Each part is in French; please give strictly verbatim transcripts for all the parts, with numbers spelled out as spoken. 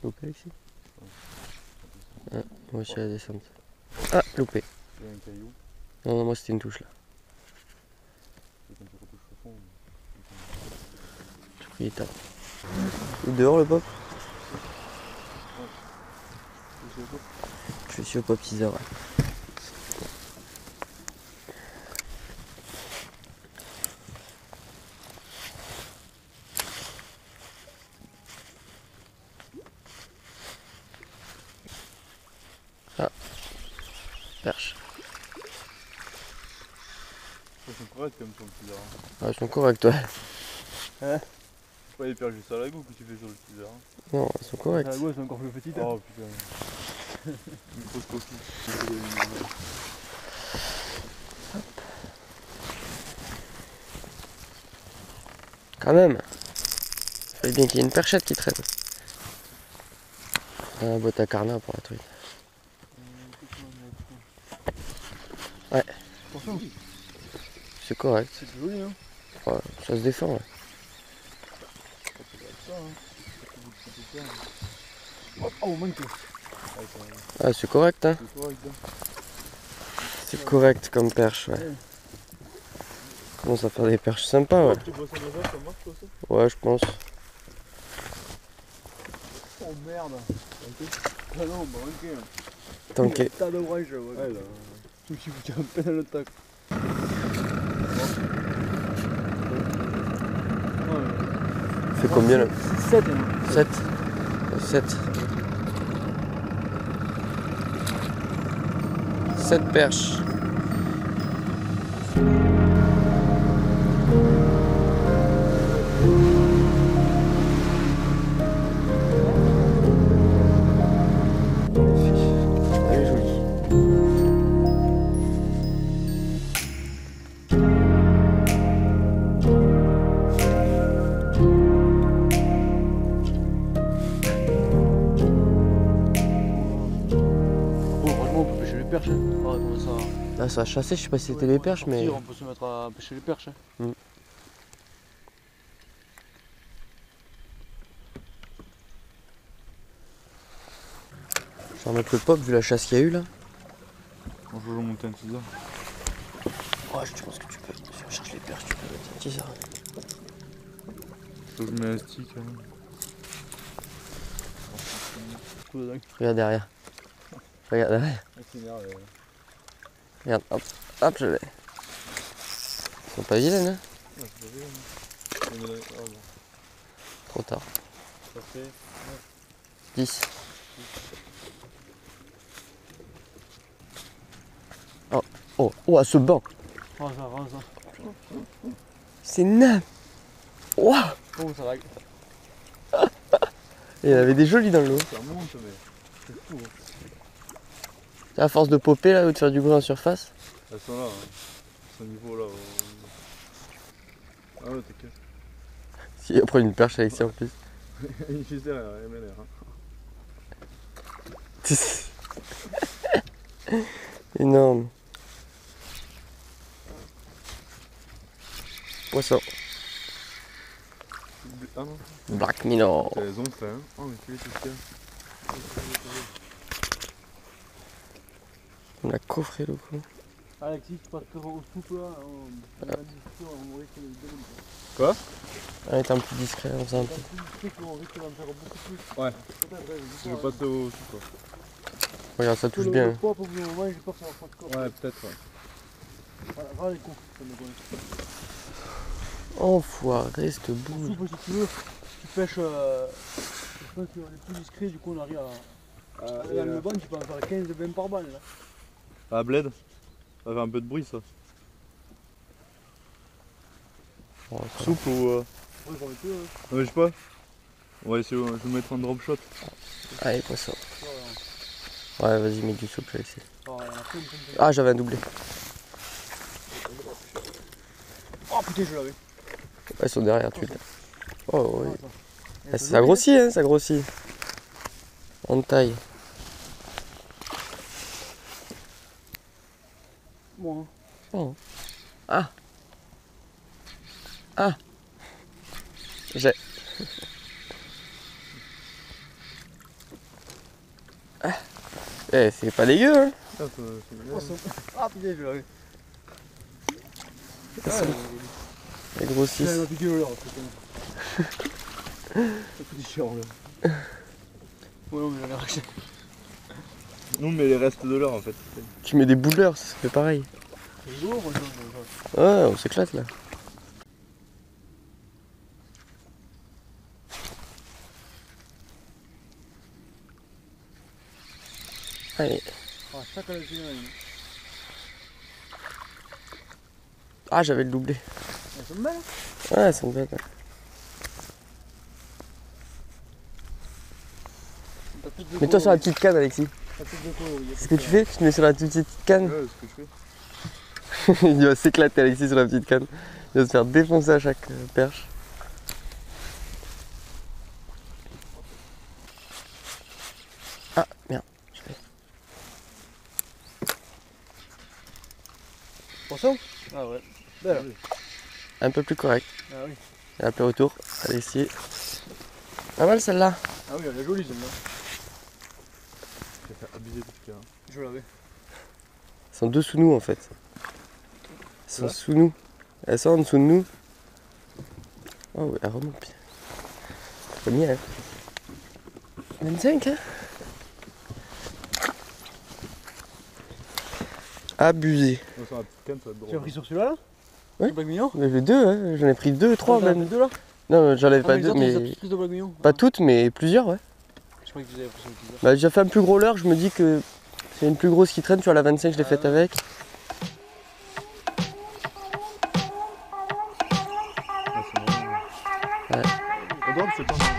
Loupé ici. Ah, moi aussi à la descente. Ah, loupé. Il y a un caillou. Non, non, moi c'était une touche là. C'est quand tu retouches au fond. Il est tard. Il est dehors le pop? Je suis au pop teaser. Ouais. Ah, perche. Ils sont corrects comme sur le teaser. Ah, ils sont corrects, ouais. Hein? C'est pas les perches du salago que tu fais sur le teaser. Hein. Non, ils sont corrects. Le salago, c'est encore plus petit. Hein. Oh putain. Microscopique. Quand même. Il fallait bien qu'il y ait une perchette qui traîne. Un boîte à carnat pour la truite. Ouais. Attention. C'est correct. C'est joli, hein. Ouais, ça se défend, ouais. Oh, oh manque. Ah, c'est correct, hein. C'est correct. C'est correct comme perche, ouais. Commence à faire des perches sympas, ouais. Tu bosses à déjà, ça marche toi ça? Ouais, je pense. Oh merde. Ah non, bah ok. Tanké. Tas d'orange, ouais. Ouais là. Tout qui vous tient un peu dans le tac. Fait combien là? sept. sept. sept. sept perches. Elle est jolie. Bon, franchement, on peut pêcher les perches. Hein. Ah, comment ça... Ah, ça a chassé, je sais pas si c'était les perches, mais. On peut se mettre à pêcher les perches. Hein. Mm. Je vais remettre le pop vu la chasse qu'il y a eu là. On peut monter un teaser. Ouais, je pense que tu peux. Si on cherche les perches, tu peux mettre un teaser. Faut que je mette un stick. Hein. Regarde derrière. Regarde derrière. Regarde, hop, hop, je l'ai. Ils sont pas vilaines, hein. Ouais, c'est pas bien. Oh, bon. Trop tard. Ça fait dix. Oh, oh, oh, à ce banc. Oh, ça va, ça. C'est nain. Waouh. Oh, ça va. Il y en avait des jolis dans l'eau. ça monte, mais c'est fou. Hein. À force de popper là ou de faire du bruit en surface. Elles sont là, hein. Ce niveau là. Ah ouais, t'inquiète. Si on prend une perche avec ça en plus. Il est juste derrière, il m'énerve. Hein. Énorme. Poisson. Ah non. Black minnow. C'est les ondes, ça, hein. Oh, mais tu es tout ce qu'il y a. On a coffré le coup. Alexis, tu passes au souple là. On a dit que on risque de le donner. Quoi? On est un peu discret en faisant un peu. On risque d'en faire beaucoup plus. Ouais. Peut-être, Je vais passer au sous quoi. Regarde, ça touche bien. Le pop, au bout d'un moment, j'ai peur que ça va pas de corps. Ouais, peut-être, ouais. Voilà, voilà les coups, ça me connaît. Enfoiré, cette boule. Souple, si tu veux, tu pêches. Euh, je pense qu'on est plus discret, du coup, on arrive à. à et dans le banc, tu peux en faire quinze vingt par balle là. Ah, bled? Ça fait un peu de bruit ça. Oh, ça Souple ou. Euh... Ouais, j'en ai peu. Hein. Non, mais je sais pas. On va essayer, je vais mettre un drop shot. va. Allez, poisson. Ouais, Ouais, vas-y, mets du souple, je vais essayer. ouais, ouais, plein, plein, plein. Ah, j'avais un doublé. Oh putain, je l'avais. Ouais, ils sont derrière, tu l'as. Oh, oui. Ah, Ah, ça grossit, hein, ça grossit. En taille. Bon. Oh. Ah. Ah. J'ai. Eh, c'est pas dégueu, hein. Ah, c'est- c'est bien. Poisson. Ah putain, je l'avais. Ah, Ah, les il grossissent. m'a piqué le leurre, putain. Ça fait du chiant là. Ouais, non, mais j'en ai arraché. Nous, mais les restes de l'heure en fait. Tu mets des bouleurs, ça fait pareil. C'est lourd, moi, ça, ça. Ouais, on s'éclate là. Allez. Ah, chaque année, c'est une. Ah, j'avais le doublé. Elles sont belles. Ouais, c'est une bête. T'as toutes de Mets-toi sur la coloris. petite canne, Alexis. T'as toutes de coloris. C'est ce que tu fais. Tu te mets sur la toute petite canne. Ouais, c'est ce que je fais. Il va s'éclater, Alexis, sur la petite canne. Il va se faire défoncer à chaque euh, perche. Ah, merde. Je l'ai. Poisson. Ah ouais. Belle. Un peu plus correct. Ah oui. Et un peu autour. Alexis. Pas mal celle-là. Ah oui, elle est jolie celle-là. J'ai fait abuser tout cas. Je l'avais. Elles sont deux sous nous en fait. Elles sont Ouais. sous nous. Elles sont en dessous de nous. Oh, ouais, elle remonte bien. C'est bien, hein. vingt-cinq, hein. Abusé. On sent la petite canne, ça va être Tu as drôle. pris sur celui-là là? Ouais. C'est Black Mignon? Mais j'ai deux, hein. J'en ai pris deux, trois T'en as même. pris deux là? Non, j'en avais Ah, pas mais les deux, autres, c'est mais. la petite prise de Black Mignon. Pas Ah. toutes, mais plusieurs, ouais. Je croyais que tu avais pris sur le teaser. Bah, j'ai fait un plus gros leurre, je me dis que c'est une plus grosse qui traîne, tu vois, la vingt-cinq, je l'ai Ah faite ouais. avec. Ah, c'est bon. Ouais. Le drop, c'est pas mal.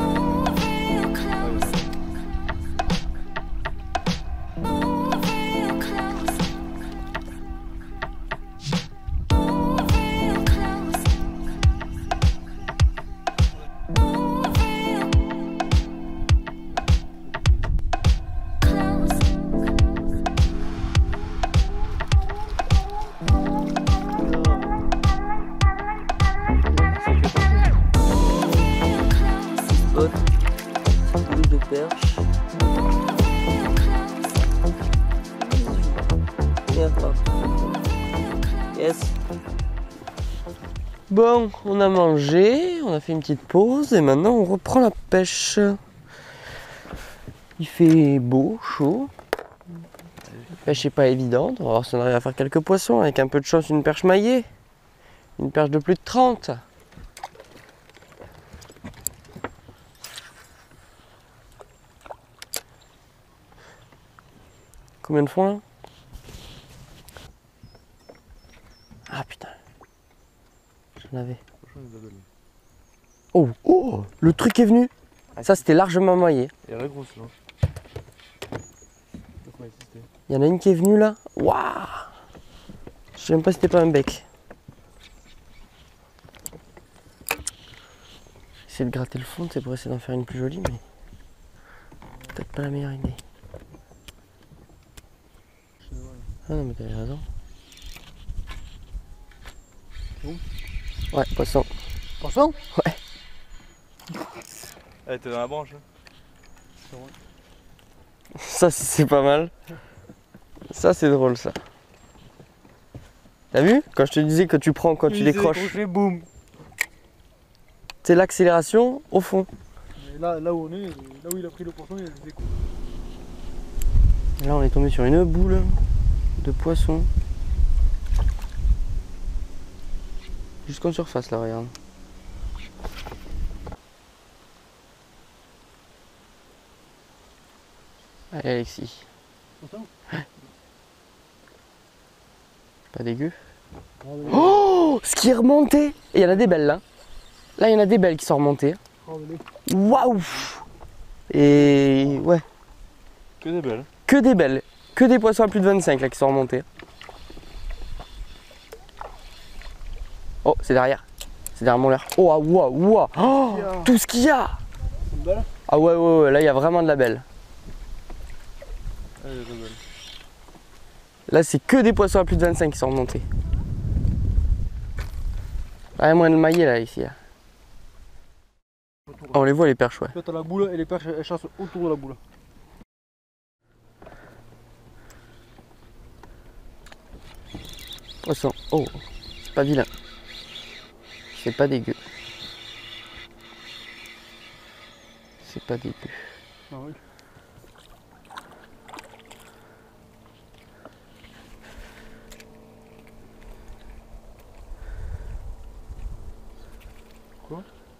Spot, boule de perche. Merde, pas. Yes. Bon, on a mangé, on a fait une petite pause et maintenant on reprend la pêche. Il fait beau, chaud. La pêche n'est pas évidente, on va voir si on arrive à faire quelques poissons avec un peu de chance, une perche maillée. Une perche de plus de trente. Combien de fond là? Ah putain. J'en avais. Franchement, Isabelle. Oh, oh, le truc est venu. Ça c'était largement maillé. Elle est grosse là. Il y en a une qui est venue là. Waouh. Je sais même pas si c'était pas un bec. J'essaie de gratter le fond, c'est pour essayer d'en faire une plus jolie, mais peut-être pas la meilleure idée. Ah non mais t'avais raison. Où? Ouais, poisson. Poisson? Elle était dans la branche. Hein. Ça c'est pas mal. Ça c'est drôle ça. T'as vu? Quand je te disais que tu prends quand tu décroches, Boum. c'est l'accélération au fond. Et là, là où on est, là où il a pris le poisson, il y a des coups. Là on est tombé sur une boule de poisson. Jusqu'en surface là, regarde. Allez Alexis. Poisson? Pas dégueu. Oh, Oh, ce qui est remonté. Et il y en a des belles là. Là il y en a des belles qui sont remontées. Waouh. Et ouais, Que des belles. que des belles. Que des poissons à plus de vingt-cinq là qui sont remontés. Oh, c'est derrière. C'est derrière mon leurre. Oh, ah, waouh, waouh. Oh, tout ce qu'il y a. C'est une belle? Ah ouais, ouais, ouais, là il y a vraiment de la belle. Elle est très belle. Là c'est que des poissons à plus de vingt-cinq qui sont remontés. Ah, il y a moyen de le mailler là, ici. Là. Ah, on les voit les perches, ouais. Là, t'as la boule et les perches elles chassent autour de la boule. Poisson. Oh, c'est pas vilain. C'est pas dégueu. C'est pas dégueu. Ah oui. Quoi?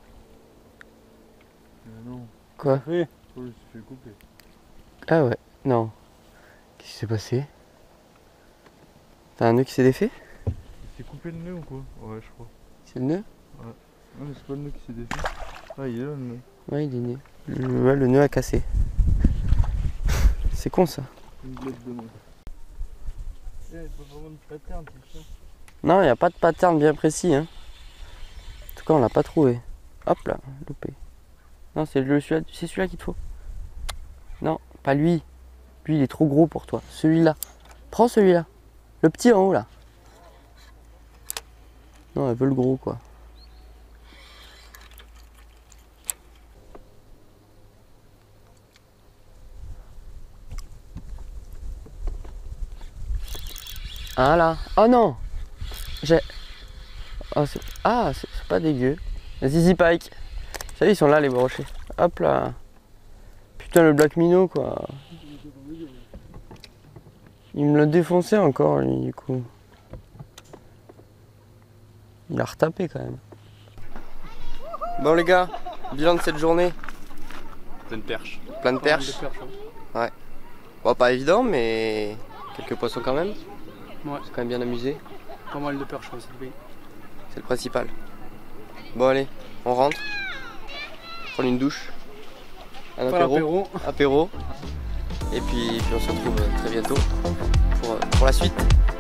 Mais non. Quoi? Oui. Oh, je me suis fait couper. Ah ouais, non. Qu'est-ce qui s'est passé? T'as un nœud qui s'est défait? Il s'est coupé le nœud ou quoi? Ouais, je crois. C'est le nœud? Non, mais c'est pas le nœud qui s'est défait. Ah, il est là le nœud. Ouais, il est né. Le, ouais, le nœud a cassé. C'est con ça. Une glette de nœud. Eh, il faut vraiment une pattern, c'est ça. Non, il n'y a pas de pattern bien précis. Hein. En tout cas, on l'a pas trouvé. Hop là, loupé. Non, c'est le- celui-là c'est celui-là qu'il te faut. Non, pas lui. Lui, il est trop gros pour toi. Celui-là. Prends celui-là. Le petit en haut là. Non, elle veut le gros quoi. Ah là. Oh non. J'ai... Oh, c'est... Ah, c'est c'est pas dégueu. Zizi Pike. Vous savez, ils sont là les brochets. Hop là. Putain, le Black Minnow quoi. Il me l'a défoncé encore lui du coup. Il a retapé quand même. Bon les gars, bilan de cette journée. Plein de perches. Plein de perches. Pas mal de perches, hein. Ouais. Bon, pas évident mais quelques poissons quand même. Ouais. C'est quand même bien amusé. Pas mal de perches, hein, c'est le pays. C'est le principal. Bon allez, on rentre. Prendre une douche. Un Pas apéro. l'apéro. Apéro. Et puis, puis on se retrouve très bientôt pour, pour la suite.